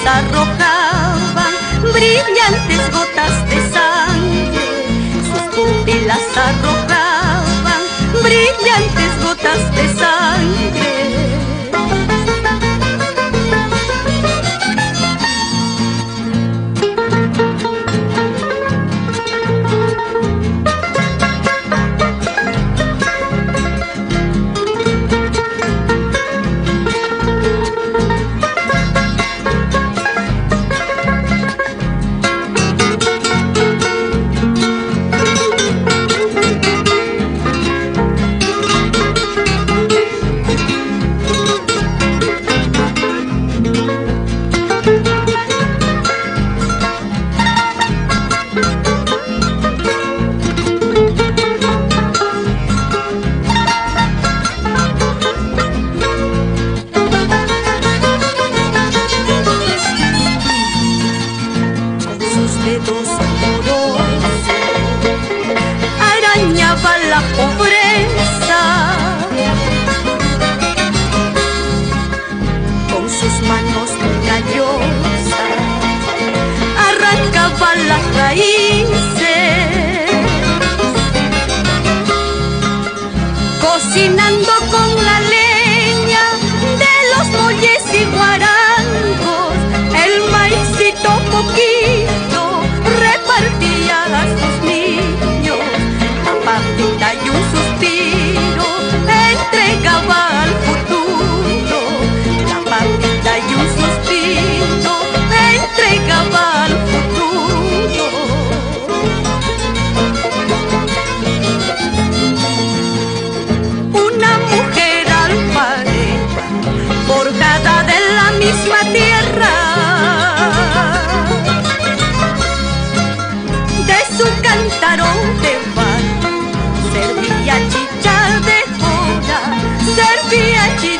arrojaban brillantes gotas de sangre. Sus pupilas arrojaban brillantes gotas de sangre. Dedos amorosos arañaba la pobreza, con sus manos callosas arrancaba las raíces, cocinando con la leña de los muelles y guarangos el maicito poquito repartía a sus niños. La papita y un suspiro entregaba al futuro. La papita y un suspiro entregaba al futuro. Una mujer alfarera, forjada de la misma tierra, su cantarón de barro servía chicha de jora, servía chicha